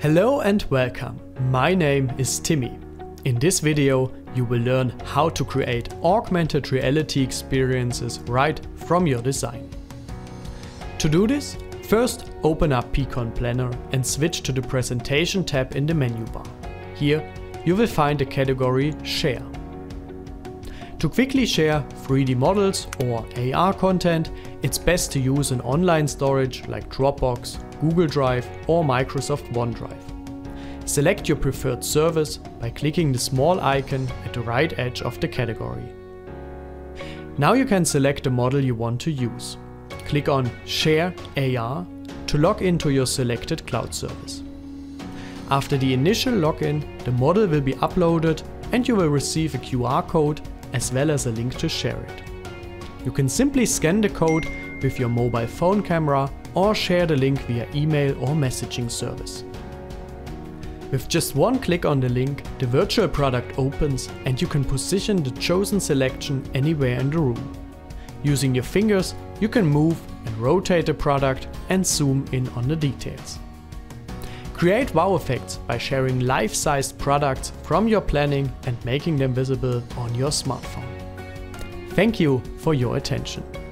Hello and welcome. My name is Timmy. In this video, you will learn how to create augmented reality experiences right from your design. To do this, first open up pCon.planner and switch to the Presentation tab in the menu bar. Here, you will find the category Share. To quickly share 3D models or AR content, it's best to use an online storage like Dropbox, Google Drive or Microsoft OneDrive. Select your preferred service by clicking the small icon at the right edge of the category. Now you can select the model you want to use. Click on Share AR to log into your selected cloud service. After the initial login, the model will be uploaded and you will receive a QR code as well as a link to share it. You can simply scan the code with your mobile phone camera or share the link via email or messaging service. With just one click on the link, the virtual product opens and you can position the chosen selection anywhere in the room. Using your fingers, you can move and rotate the product and zoom in on the details. Create wow effects by sharing life-sized products from your planning and making them visible on your smartphone. Thank you for your attention.